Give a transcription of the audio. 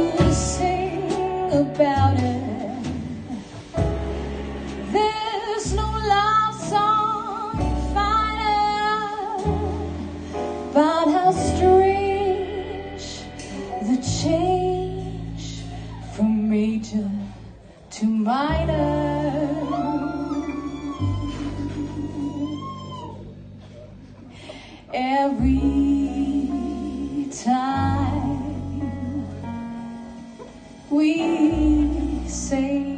to sing about it. There's no love song finer about how strange the change from major to minor. Every time we say